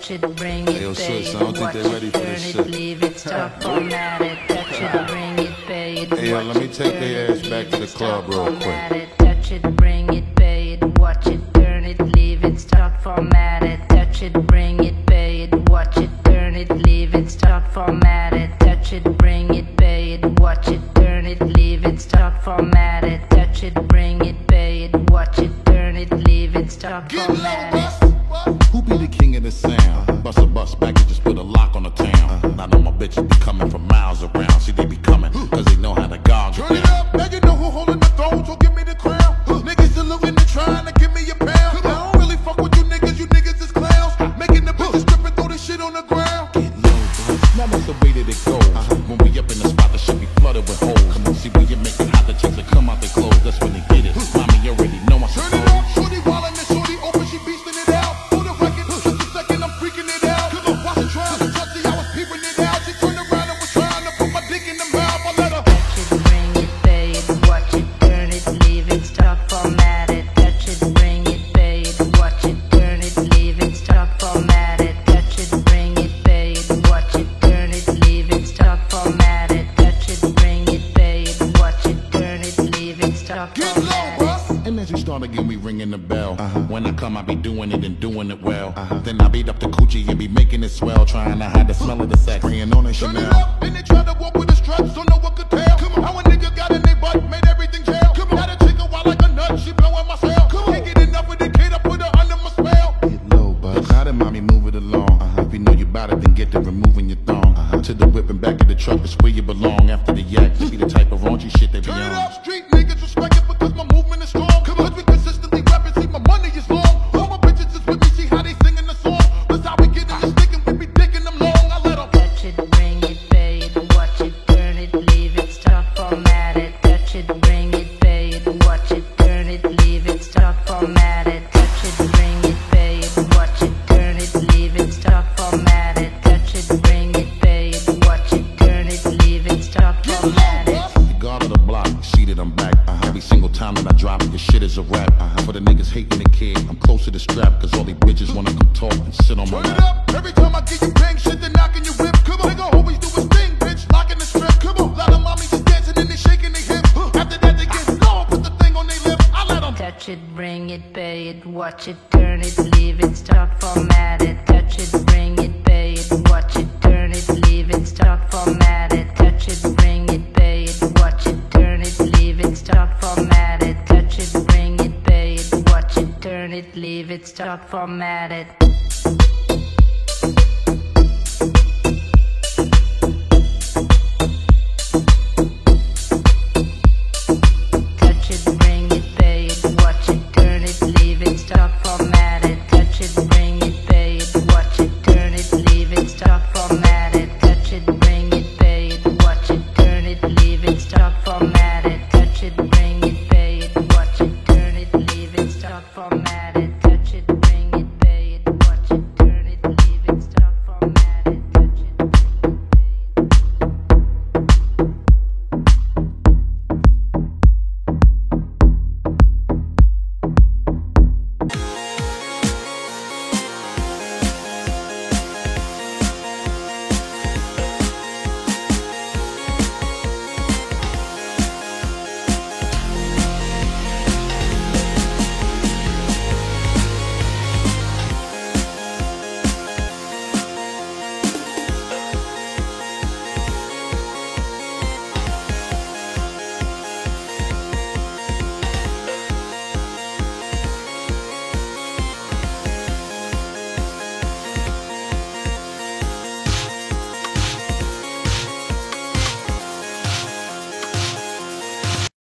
touch it, bring it, yo, pay sis, it, I don't think watch they ready it, for turn this it, shit. leave it, stop, format it, touch it, bring it, pay it, Hey, yo, watch let me it, take turn their it, ass back leave to the it, stop, club real quick. format it, touch it, bring it, pay it, watch it, turn it, leave it, stop, format it, touch it, bring it, pay it, watch it, turn it, leave it, stop, format it, touch it, bring it, pay it, watch it, turn it, leave it, stop, format it, touch it, bring it, pay it, watch it, turn it, leave it, stop, format it. Who be the king of the sound? Bust a bus back and just put a lock on the town. I know my bitches be coming from miles around. See, they be coming, cause they know how to gog it Turn it down. up, now you know who holding the throne, so give me the crown. Niggas saluting and trying to give me a pound. I don't really fuck with you niggas is clowns. Making the bitches strip and throw this shit on the ground. Get low, bro. Now that's the way that it goes. When we up in the spot, the shit be flooded with holes. Come on, see, when you make it hot, the chicks that come out their clothes. That's when they get it. Mommy, you already know I Turn it up, shorty wildin' and shorty open, she beastin' it out. For the record, just a second, I'm freaking it out. Cause I wasn't trying to touch it, I was peeping it out. She turned around and was trying to put my dick in the mouth. I let her Touch it, bring it, pay it, watch it, turn it, leave it, stop, format it. Touch it, bring it, pay it, watch it, turn it, leave it, stop, format it. Touch it, bring it, pay it, watch it, turn it, leave it, stop, format it. Touch it, bring it, pay it, watch it, turn it, leave it, stop, get low, format it. bruh. And then she started getting me ringing the bell. When I come, I be doing it and doing it well. Then I beat up the coochie and be making it swell. Trying to hide the smell of the sex. Spraying on it Turn it Chanel. up, and they try to walk with the straps, don't know what could tell. Come on, how a nigga got in their butt, made everything jail. Come on, got a chick a wild like a nut, she blowing my cell. Come on, can't get enough of the kid, I put her under my spell. Get low, bud. Now then, mommy, move it along. If you know you bout it, then get to removing your thong. To the whip and back of the truck, it's where you belong. After the yak, to be the type of raunchy shit they be Turn it on. up, street niggas respect it because my movement is strong. Come on, 'cause we consistently rapping, see my money is long. All my bitches is with me, see how they singing the song. That's how we get in the stick and we be digging them long. I let them Touch it, bring it, pay it, watch it, turn it, leave it, stop, format it. Touch it, bring it, pay it, watch it, turn it, leave it, stop, format it. Touch it, bring it, pay it, watch it, turn it, leave it, stop, format it. Touch it, bring it, pay it, watch it, turn it, leave it, stop, get format low, it. bruh. The guard of the block, see that I'm back. Every single time that I drop it, your shit is a rap. For the niggas hating the kid, I'm close to the strap. Cause all these bitches wanna come talk and sit on my Turn it lap. up, every time I get you bang shit, they're knocking your whip. Come on, nigga always do his thing, bitch, locking the strip. Come on, lot of mommies just dancing and they shaking their hips. After that they get low, put the thing on their lip. I let them Touch it, bring it, pay it, watch it, turn it, leave it, stop, format it. Touch it, bring it, pay it, watch it, turn it, leave it, stop, format it. Touch it, bring it, pay it, watch it, turn it, leave it, stop, format it. Touch it, bring it, pay it, watch it, turn it, leave it, stop, format it.